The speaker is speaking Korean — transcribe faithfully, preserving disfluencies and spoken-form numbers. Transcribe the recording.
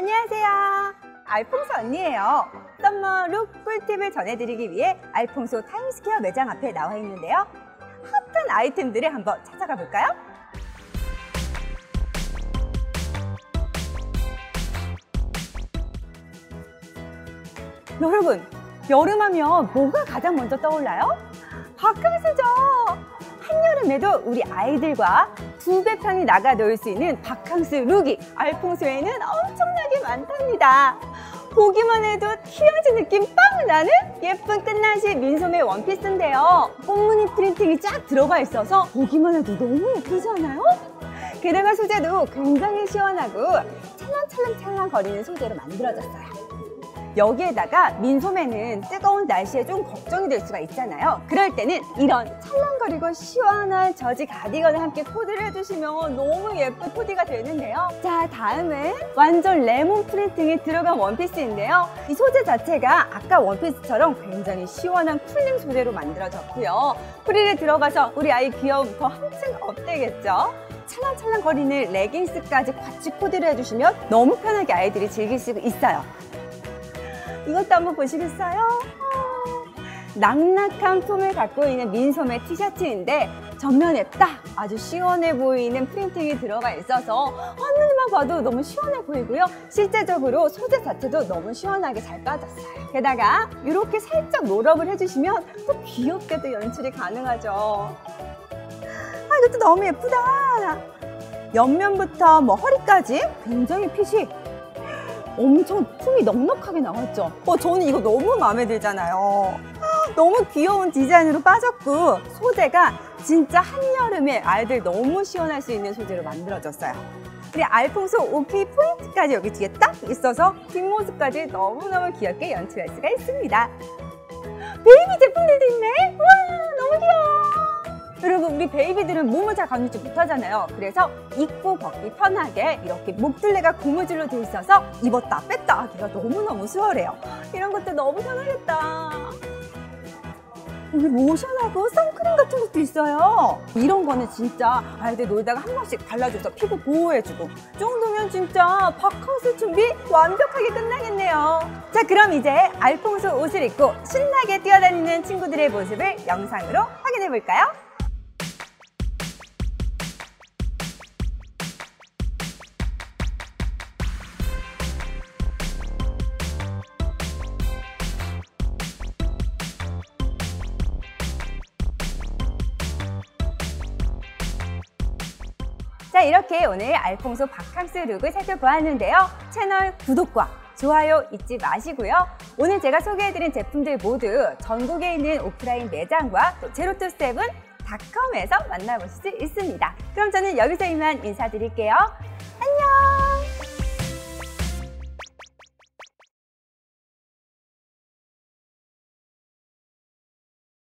안녕하세요. 알퐁소 언니예요. 썸머 룩 꿀팁을 전해드리기 위해 알퐁소 타임스퀘어 매장 앞에 나와 있는데요. 핫한 아이템들을 한번 찾아가 볼까요? 여러분, 여름하면 뭐가 가장 먼저 떠올라요? 바캉스죠. 한여름에도 우리 아이들과 부배편이 나가 놀 수 있는 바캉스 룩이 알퐁소에는 엄청나게 많답니다. 보기만 해도 휴양지 느낌 빵 나는 예쁜 끝나시 민소매 원피스인데요. 꽃무늬 프린팅이 쫙 들어가 있어서 보기만 해도 너무 예쁘지 않아요? 게다가 소재도 굉장히 시원하고 찰랑찰랑찰랑 거리는 소재로 만들어졌어요. 여기에다가 민소매는 뜨거운 날씨에 좀 걱정이 될 수가 있잖아요. 그럴 때는 이런 찰랑거리고 시원한 저지 가디건을 함께 코디를 해주시면 너무 예쁜 코디가 되는데요. 자, 다음은 완전 레몬 프린팅이 들어간 원피스인데요. 이 소재 자체가 아까 원피스처럼 굉장히 시원한 쿨링 소재로 만들어졌고요. 프릴에 들어가서 우리 아이 귀여움 더 한층 업되겠죠? 찰랑찰랑 거리는 레깅스까지 같이 코디를 해주시면 너무 편하게 아이들이 즐길 수 있어요. 이것도 한번 보시겠어요? 낙낙한 폼을 갖고 있는 민소매 티셔츠인데 전면에 딱 아주 시원해 보이는 프린팅이 들어가 있어서 한눈에만 봐도 너무 시원해 보이고요. 실제적으로 소재 자체도 너무 시원하게 잘 빠졌어요. 게다가 이렇게 살짝 롤업을 해주시면 또 귀엽게도 연출이 가능하죠. 아, 이것도 너무 예쁘다. 옆면부터 뭐 허리까지 굉장히 핏이 엄청 품이 넉넉하게 나왔죠. 어, 저는 이거 너무 마음에 들잖아요. 너무 귀여운 디자인으로 빠졌고 소재가 진짜 한여름에 아이들 너무 시원할 수 있는 소재로 만들어졌어요. 그리고 알퐁소 오케이 포인트까지 여기 뒤에 딱 있어서 뒷모습까지 너무너무 귀엽게 연출할 수가 있습니다. 베이비 제품들도 있네. 우와, 너무 귀여워. 여러분, 우리 베이비들은 몸을 잘 가누지 못하잖아요. 그래서 입고 벗기 편하게 이렇게 목둘레가 고무줄로 돼 있어서 입었다 뺐다 하기가 너무너무 수월해요. 이런 것도 너무 편하겠다. 여기 로션하고 선크림 같은 것도 있어요. 이런 거는 진짜 아이들 놀다가 한 번씩 발라줘서 피부 보호해주고 이 정도면 진짜 바캉스 준비 완벽하게 끝나겠네요. 자, 그럼 이제 알퐁소 옷을 입고 신나게 뛰어다니는 친구들의 모습을 영상으로 확인해 볼까요? 자, 이렇게 오늘 알퐁소 바캉스 룩을 살펴보았는데요. 채널 구독과 좋아요 잊지 마시고요. 오늘 제가 소개해드린 제품들 모두 전국에 있는 오프라인 매장과 또 제로투세븐 닷컴에서 만나보실 수 있습니다. 그럼 저는 여기서 이만 인사드릴게요. 안녕!